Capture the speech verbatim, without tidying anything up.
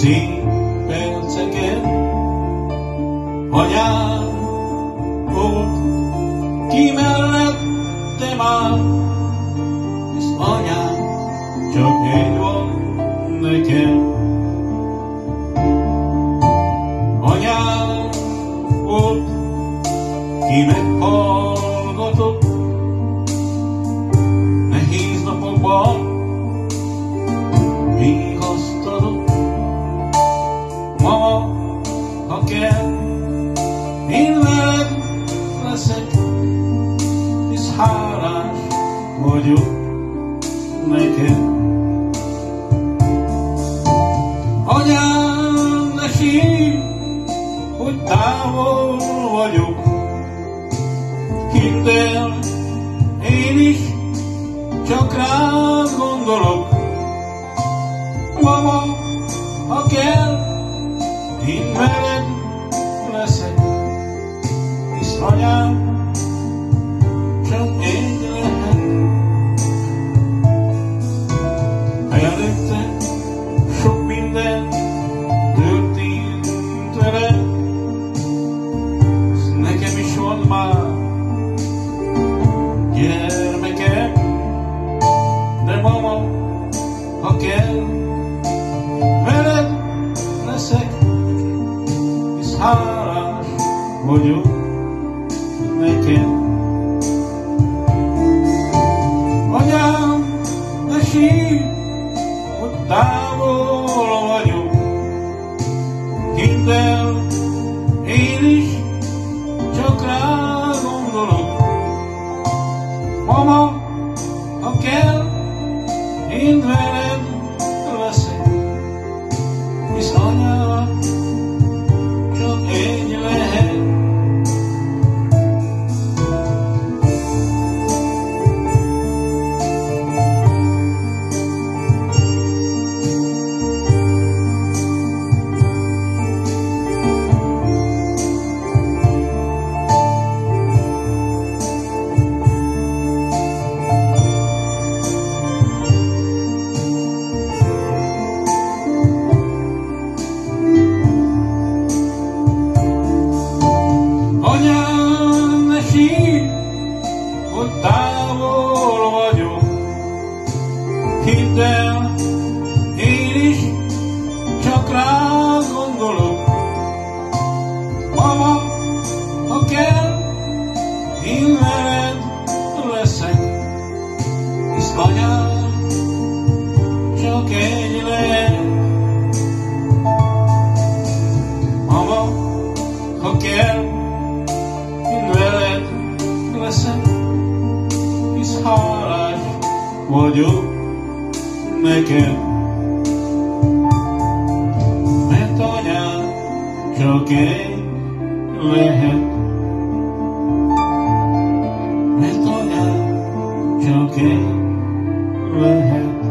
szép perceket. Anyám ott ki mellettem áll, és anyám csak egy van nekem. Anyám ott ki meghallgatott, nehéz napokban vigasztalott. Mama, ha kell, én veled leszek, hisz hálás vagyok neked. Anyám, ne sírj, hogy távol vagyok, hidd el, én is csak rád gondolok. Mama, ha kell, én veled leszek, hisz anyám csak egy lehet. Előtte sok minden történt veled, nekem is van már gyermekem, de mama, ha kell, veled leszek, hisz hálás vagyok neked. Anyám, ne sírj, hogy távol vagyok, hidd el, én is csak rád gondolok. Mama, ha kell, én veled leszek, hisz anyám csak egy lehet. Anyám, ne sírj, hogy távol vagyok, hidd el, én is csak rád gondolok. Mama, ha kell, én veled leszek, hisz anyám csak egy lehet. Mama, ha kell, veled leszek, hisz hálás vagyok neked. Mert anyám csak egy lehet. Mert anyám csak egy lehet.